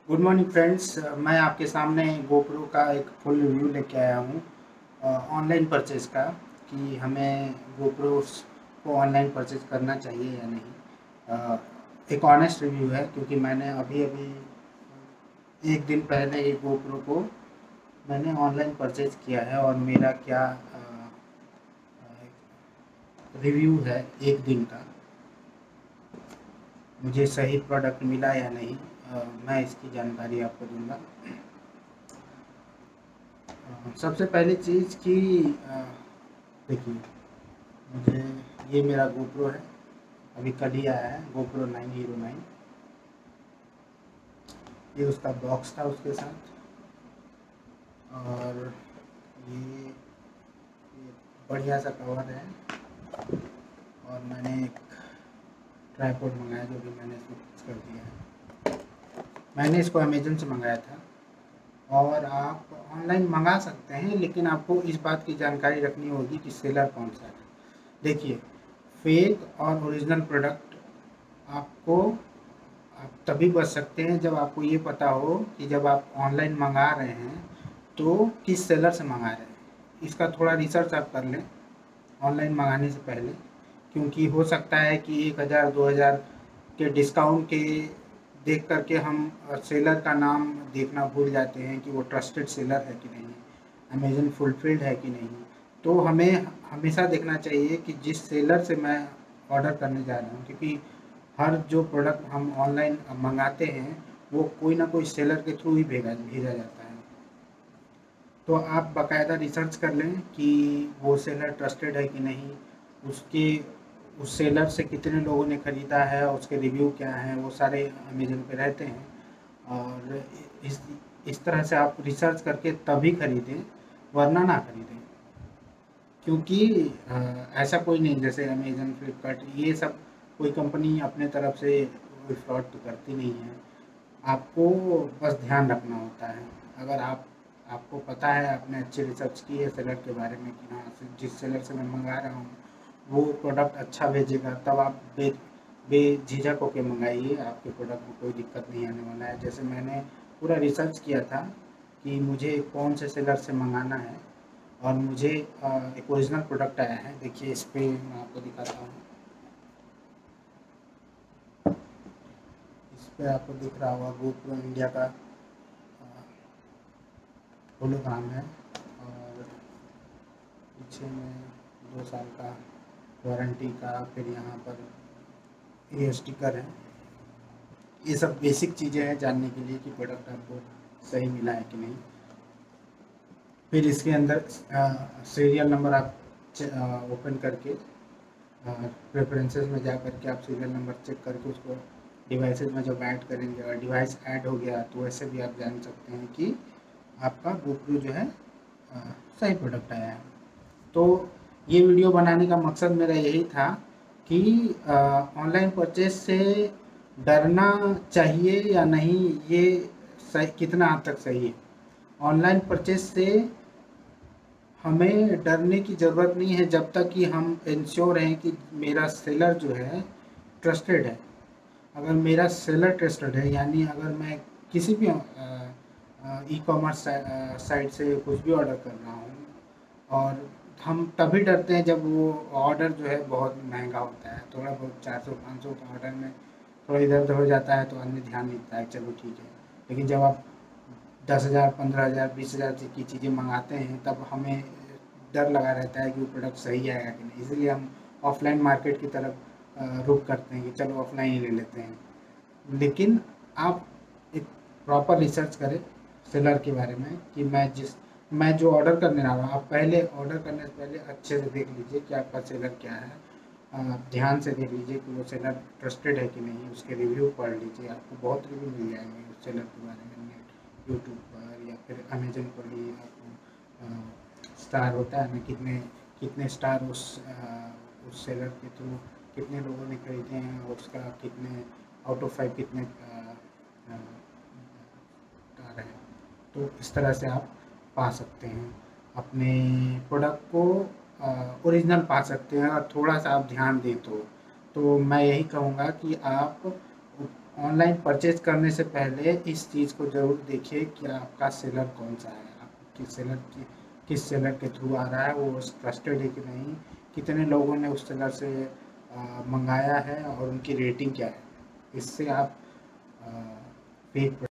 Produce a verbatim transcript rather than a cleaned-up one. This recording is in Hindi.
Good morning friends. मैं आपके सामने गोप्रो का एक फुल रिव्यू लेके आया हूँ ऑनलाइन परचेज़ का कि हमें गोप्रो को ऑनलाइन परचेज़ करना चाहिए या नहीं। अ, एक ऑनेस्ट रिव्यू है क्योंकि मैंने अभी अभी एक दिन पहले ही गोप्रो को मैंने ऑनलाइन परचेज़ किया है और मेरा क्या रिव्यू है एक दिन का, मुझे सही प्रोडक्ट मिला या नहीं, अ, मैं इसकी जानकारी आपको दूंगा। सबसे पहली चीज़ कि देखिए, मुझे ये मेरा गोप्रो है, अभी कल ही आया है गोप्रो नाइन हीरो नाइन। ये उसका बॉक्स था उसके साथ, और ये, ये बढ़िया सा कवर है। और मैंने एक ट्राइपॉड मंगाया जो कि मैंने इसमें फिक्स कर दिया है। मैंने इसको अमेजन से मंगाया था और आप ऑनलाइन मंगा सकते हैं, लेकिन आपको इस बात की जानकारी रखनी होगी कि सेलर कौन सा है। देखिए, फेक और ओरिजिनल प्रोडक्ट आपको आप तभी बच सकते हैं जब आपको ये पता हो कि जब आप ऑनलाइन मंगा रहे हैं तो किस सेलर से मंगा रहे हैं। इसका थोड़ा रिसर्च आप कर लें ऑनलाइन मंगाने से पहले, क्योंकि हो सकता है कि एक हज़ार दो हज़ार के डिस्काउंट के देख करके हम सेलर का नाम देखना भूल जाते हैं कि वो ट्रस्टेड सेलर है कि नहीं, अमेजन फुलफिल्ड है कि नहीं। तो हमें हमेशा देखना चाहिए कि जिस सेलर से मैं ऑर्डर करने जा रहा हूँ, क्योंकि हर जो प्रोडक्ट हम ऑनलाइन मंगाते हैं वो कोई ना कोई सेलर के थ्रू ही भेजा भेजा जाता है। तो आप बाकायदा रिसर्च कर लें कि वो सेलर ट्रस्टेड है कि नहीं, उसके उस सेलर से कितने लोगों ने ख़रीदा है, उसके रिव्यू क्या हैं, वो सारे अमेजन पे रहते हैं। और इस इस तरह से आप रिसर्च करके तभी ख़रीदें, वरना ना ख़रीदें। क्योंकि ऐसा कोई नहीं, जैसे अमेजन फ्लिपकार्ट ये सब कोई कंपनी अपने तरफ से कोई फ्रॉड तो करती नहीं है। आपको बस ध्यान रखना होता है। अगर आप आपको पता है, आपने अच्छी रिसर्च की है सेलर के बारे में कि हाँ, जिस सेलर से मैं मंगा रहा हूँ वो प्रोडक्ट अच्छा भेजेगा, तब आप बे बेझिझक होकर मंगाइए। आपके प्रोडक्ट में कोई दिक्कत नहीं आने वाला है। जैसे मैंने पूरा रिसर्च किया था कि मुझे कौन से सेलर से मंगाना है, और मुझे एक ओरिजिनल प्रोडक्ट आया है। देखिए, इस पर मैं आपको दिखाता हूँ। इस पर आपको दिख रहा होगा गोप्रो इंडिया का होलोग्राम है, और पीछे में दो साल का वारंटी का, फिर यहाँ पर ये स्टिकर है। ये सब बेसिक चीज़ें हैं जानने के लिए कि प्रोडक्ट आपको सही मिला है कि नहीं। फिर इसके अंदर सीरियल नंबर आप ओपन करके प्रेफरेंसेस में जा करके आप सीरियल नंबर चेक करके उसको डिवाइसेज में जब ऐड करेंगे, और डिवाइस ऐड हो गया तो वैसे भी आप जान सकते हैं कि आपका गोप्रो जो है आ, सही प्रोडक्ट आया है। तो ये वीडियो बनाने का मकसद मेरा यही था कि ऑनलाइन परचेज से डरना चाहिए या नहीं, ये सही कितना हद तक सही है। ऑनलाइन परचेज से हमें डरने की ज़रूरत नहीं है जब तक कि हम इंश्योर हैं कि मेरा सेलर जो है ट्रस्टेड है। अगर मेरा सेलर ट्रस्टेड है, यानी अगर मैं किसी भी ई कॉमर्स साइट से कुछ भी ऑर्डर कर रहा हूँ, और हम तभी डरते हैं जब वो ऑर्डर जो है बहुत महंगा होता है। थोड़ा बहुत चार सौ पाँच सौ का ऑर्डर में थोड़ा इधर उधर हो जाता है तो आदमी ध्यान नहीं देता है, चलो ठीक है। लेकिन जब आप दस हज़ार पंद्रह हज़ार बीस हज़ार की चीज़ें मंगाते हैं, तब हमें डर लगा रहता है कि वो प्रोडक्ट सही आएगा कि नहीं। इसलिए हम ऑफलाइन मार्केट की तरफ रुख करते हैं कि चलो ऑफलाइन ही ले लेते हैं। लेकिन आप एक प्रॉपर रिसर्च करें सेलर के बारे में कि मैं जिस मैं जो ऑर्डर करने आ रहा हूँ, आप पहले ऑर्डर करने से पहले अच्छे से देख लीजिए कि आपका सेलर क्या है। आप ध्यान से देख लीजिए कि वो सेलर ट्रस्टेड है कि नहीं, उसके रिव्यू पढ़ लीजिए। आपको बहुत रिव्यू मिल जाएंगे उस सेलर के बारे में नेट यूट्यूब पर या फिर अमेजन पर ही। आपको स्टार होता है ना, कितने कितने स्टार उस आ, उस सेलर के थ्रू कितने लोगों ने खरीदे हैं, और उसका कितने आउट ऑफ फाइव कितने स्टार है। तो इस तरह से आप पा सकते हैं अपने प्रोडक्ट को, ओरिजिनल पा सकते हैं। और थोड़ा सा आप ध्यान दें तो तो मैं यही कहूँगा कि आप ऑनलाइन परचेज करने से पहले इस चीज़ को ज़रूर देखिए कि आपका सेलर कौन सा है, आपके सेलर की किस सेलर के थ्रू आ रहा है, वो ट्रस्टेड है कि नहीं, कितने लोगों ने उस सेलर से मंगाया है और उनकी रेटिंग क्या है। इससे आप फेक